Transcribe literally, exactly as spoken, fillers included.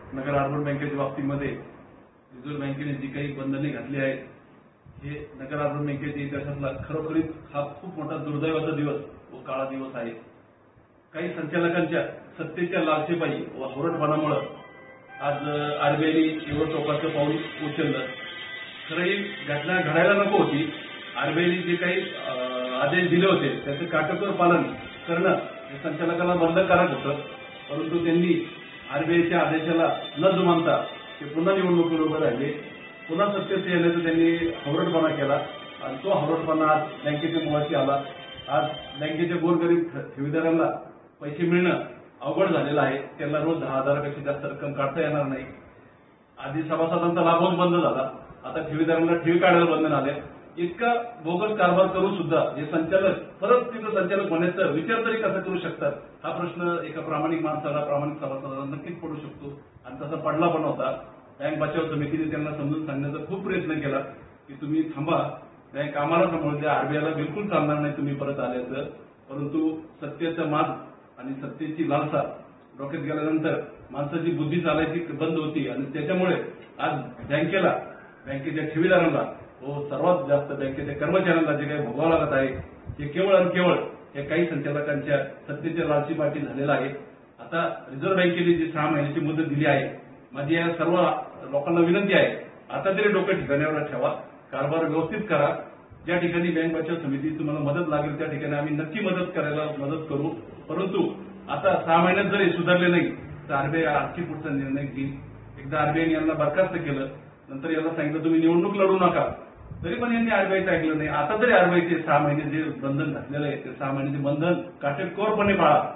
नगर urban बँकेच्या बाबतीमध्ये reserve बँकेने जी काही बंधने घातली आहेत, हे नगर अर्बन बँकेच्या इतिहासातला खरोखरीच हा खूप मोठा दुर्दैवाचा दिवस व काळा दिवस आहे. काही संचालकांच्या सत्तेच्या लालसेपायी व हवरटपणामुळे आज आरबीआयने एवढं टोकाचं पाऊल उचललं. खरं ही घटना घडायला नको होती. आरबीआयने जे काही आदेश दिले होते त्याचं काटेकोर पालन करणं हे संचालकांना बंधनकारक होतं, परंतु त्यांनी आरबीआयच्या आदेशाला न जुमानता ते पुन्हा निवडणुकीवर उभे राहिले. पुन्हा सत्तेत येण्याचा त्यांनी हवरटपणा केला आणि तो हवरटपणा आज बँकेच्या मुळाशी आला. आज बँकेच्या गोरगरीब ठेवीदारांना पैसे मिळणं अवघड झालेलं आहे. त्यांना रोज दहा हजारापेक्षा जास्त रक्कम काढता येणार नाही. आधी सभासदांचा लाभच बंद झाला, आता ठेवीदारांना ठेवी काढायला बंधन आले. इतका बोगस कारभार करून सुद्धा हे संचालक परत तिथं संचालक होण्याचा विचार तरी कसा करू शकतात, हा प्रश्न एका प्रामाणिक माणसाला, प्रामाणिक सभासदाला नक्कीच पडू शकतो आणि तसा पडला पण होता. बँक बचाव समितीने त्यांना समजून सांगण्याचा खूप प्रयत्न केला की तुम्ही थांबा, बँक आम्हाला सांभाळून द्या, आरबीआयला बिलकुल चालणार नाही तुम्ही परत आल्याचं. परंतु सत्तेचा माज आणि सत्तेची लालसा डोक्यात गेल्यानंतर माणसाची बुद्धी चालायची बंद होती आणि त्याच्यामुळे आज बँकेला, बँकेच्या ठेवीदारांना व सर्वात जास्त बँकेच्या कर्मचाऱ्यांना जे काही भोगावं लागत आहे ते केवळ आणि केवळ हे काही संचालकांच्या सत्तेच्या लालचीपाठी झालेलं आहे. आता रिझर्व्ह बँकेने जी सहा महिन्याची मुदत दिली आहे, माझी या सर्व लोकांना विनंती आहे, आता तरी डोकं ठिकाणावर ठेवा, कारभार व्यवस्थित करा. ज्या ठिकाणी बँक बचाव समिती तुम्हाला मदत लागेल त्या ठिकाणी आम्ही नक्की मदत करायला मदत करू. परंतु आता सहा महिन्यात जरी सुधारले नाही तर आरबीआय आणखी पुढचा निर्णय घेईल. एकदा आरबीआयने यांना बरखास्त केलं, नंतर यांना सांगितलं तुम्ही निवडणूक लढू नका, तरी पण यांनी आरबीआयचं ऐकलं नाही. आता तरी आरबीआयचे सहा महिने जे बंधन घातलेलं आहे ते सहा महिन्याचे बंधन काटेकोरपणे पाळा.